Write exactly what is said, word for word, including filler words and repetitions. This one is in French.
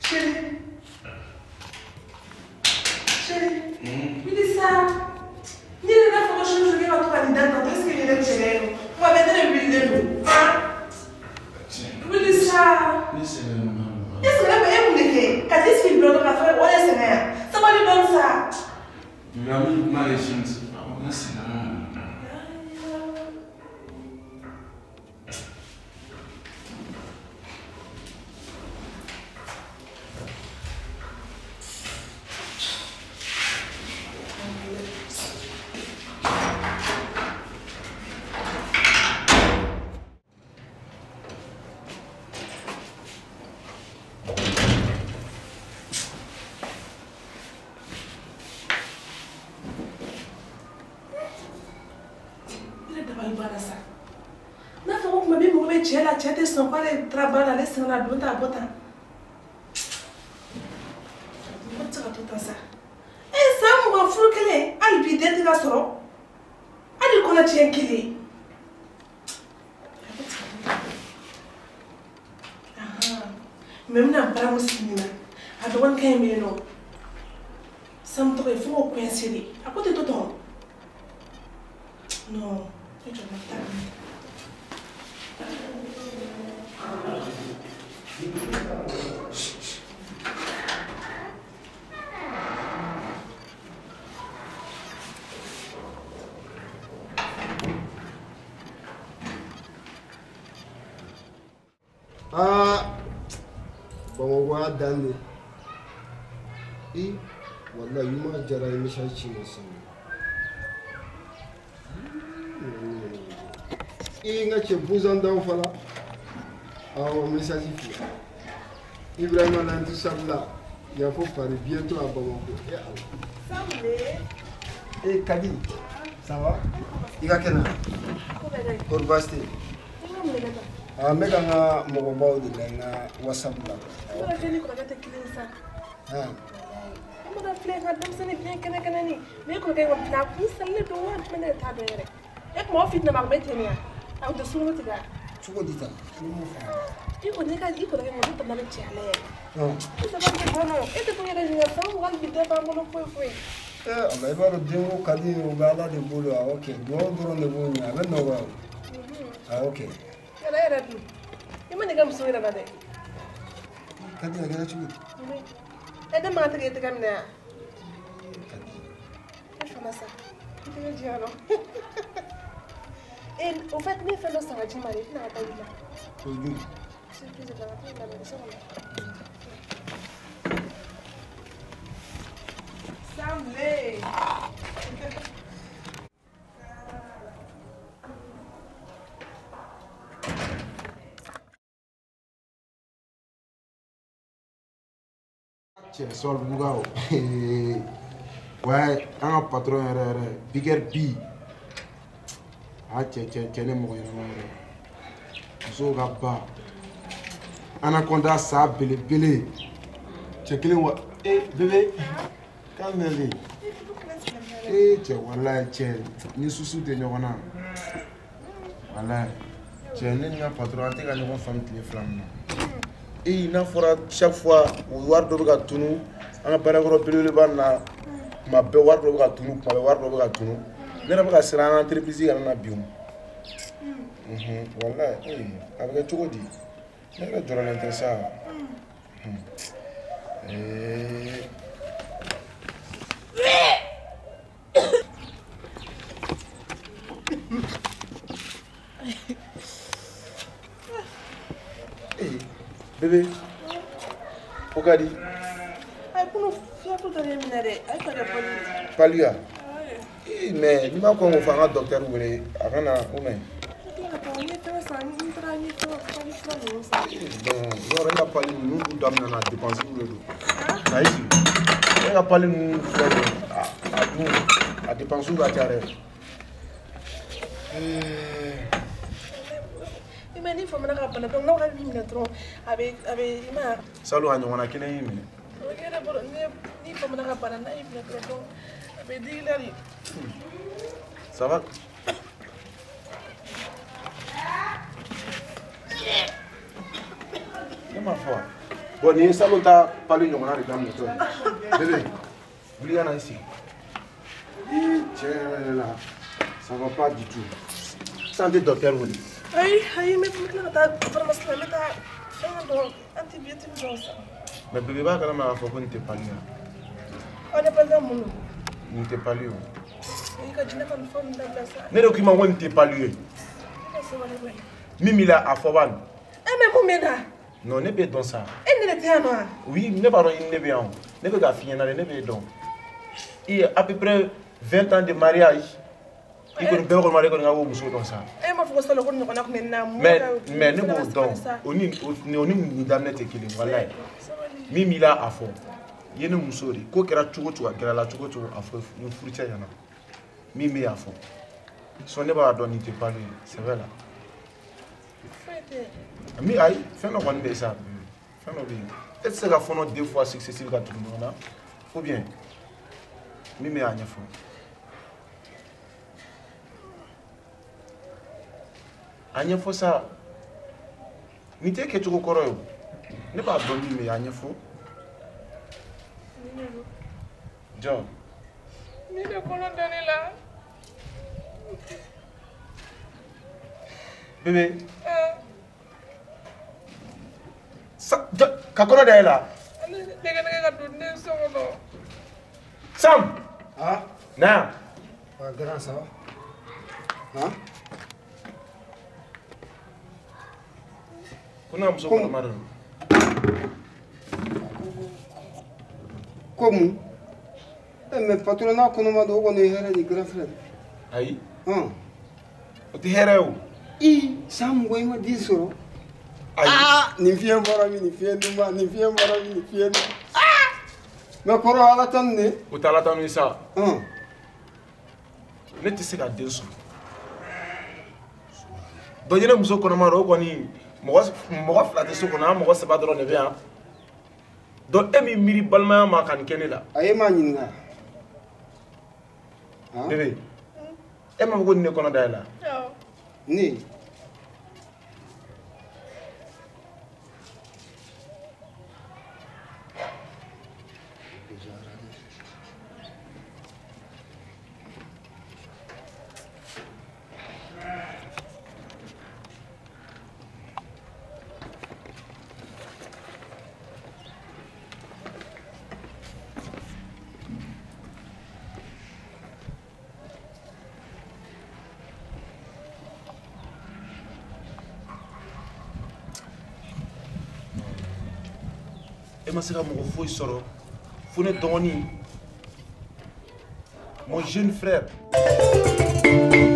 Chérie. Chérie. Oui, dis ça. Ni les neuf fois je vais à toi, ni dans est-ce que je vais te chérir? On va mettre le billet de nous. Oui, dis ça. Est-ce que là, vous avez dit quand est-ce qu'il bloque la feuille? On est sévère. Ça va lui donner ça. Je vais aller mal les choses. On est sévère. La tête sont pas les travaux à laisser la botte à botte. What's up tout ça? Eh, ça me va fou qu'elle est. Elle vit d'être la soro. Elle connaît bien qu'il est. Même n'a pas aussi bien. À droite qu'un mélo. Ça me trouve fou au coïncider. À côté de toi. Non, je ne vais pas. Ah, bon, on va donner. Et voilà, il m'a déjà eu mes chantiers. Et il y a beaucoup d'enfants là. Ah, on me satisfait. Ibrahim a tout ça là. Il faut parler bientôt à Bamako. Eh, Kadi, ça va? Il y a quel âge? Corvaste. Ah, mais quand on a mon beau de la WhatsApp là. On a fait les croquettes qui les ça. Ah. On a fait un peu de bien que n'importe mais quand on a plat, nous sommes les deux à mener ta belle. Et moi, fit ne m'a pas été là. Ah, de sous le gars. Tu vois, dit ça. Il connaît qu'à dire qu'on a monté dans le tien. Non. Ça va être bon. Et tu peux y aller à ça, on va le vider par mon fouet fouet. Eh, mais va le démo Kadi au gala de boulot. Ok, nous on de bon. Avec nos gars. Ah, ok. Elle est là. Il m'a dit comme ça, il a pas dit. Kadi, il y a quelque chose. Et demain, tu es comme ça. Je fais ça. Je te dis alors. Et au fait, mes frères sont à Jimari, tu n'as pas eu là. Oui. C'est plus de la vie, la maison. Samlé. Tiens, sol Bougao. Ouais, un patron, Bigger B. Ah, tiens, tiens, tiens, moi, je suis là-bas. Anaconda, ça, belé, belé. Tiens, quel est. Eh, bébé, calme-toi. Eh, tiens, voilà, tiens, ni sous de Nyona. Voilà. Tiens, n'est pas patron, t'es qu'à nous faire les flammes. Et il n'a pas chaque fois, on voit de Gatounou, on a pas encore payé le ban, ma béwar de Gatounou, ma béwar de Gatounou. Il n'a pas qu'à se rendre en entreprise à la biom. Voilà, avec tout dit. Il y a du ralenti ça. Bébé, pourquoi dit? Aïe, pour nous faire tout à l'éminere, aïe, pas de police. Palia. Mais, il m'a comme un docteur ou les Arana ou mais. Il a pas eu de ça, il a eu de ça, il a eu de ça. Bon, il n'a pas eu de nous d'amener à dépenser pour le dos. Il n'a pas eu de nous à dépenser pour la terre. Mais il faut me rappeler, donc non, il y a trop avec avec Ima. Salut à nous, on a qui n'est pas. Il faut me rappeler, il y a trop avec Dilali. Ça va? C'est ma foi. Bon, ni salon t'a parlé de mon de dame de toi. Bébé, oublie Anna ici. Tiens, là, ça va pas du tout. Santé docteur Woli. Aïe, aïe, mais vous m'avez dit que vous avez fait un antibiotique. Mais bébé, quand même, il faut qu'on ne t'ait pas lu. On n'est pas dans mon nom. Ne t'ait pas lu. Ne document ne t'ait pas lu. Mimi là, à Foban. Eh, mais vous non, ne pas dans ça. Et ne l'était pas. Oui, ne pas dans une bien. Ne pas finir dans ne pas dans. Il y a à peu près vingt ans de mariage. Il faut bien remarquer qu'on a un monsieur dans ça. Mais mais ne pas dans. On est on est une dame nette qui est voilà. Mimi là à fond. Il y a un monsieur. Quoi que la chugo chugo, que la chugo chugo à fond, nous fruitier yana. Mimi à fond. Son ne pas donner te parler, c'est vrai là. Mais aïe, fais nous voir ça. Fais nous bien. Est-ce que ça fait deux fois successif quand tout le monde là? Ou bien? Mimi a rien fait. Rien fait ça. Ni te que tu recorois. Ne pas donner mais rien fait. John. Ni le colon donné là. Bébé. Ça, kakona d'ailleurs là. Sam. Ah. Na. Ah, grand ça va. Hein? Kuna mso kwa mara. Como? Eh, mais patron na kono ma do ko ne here di grand frère. Ayi. Hein? O ti here o. I Sam goy ma di soro. Ah, ni fien bora mi ni fien duma, ni fien bora mi ni fien. Ah! Mais koro ala tan ne. O ta la tan ni sa. Hein? Ne ti se ka den so. Do yene muso kono ma ro ko ni mo mo flate so kono mo se ba do ne bien. Do emi miri balma ma kan kene la. Aye ma nyinga. Ah. Bébé. E ma ko ni kono dai la. Ni. E ma se ka mo fo soro. Fo ne doni. Mon jeune frère.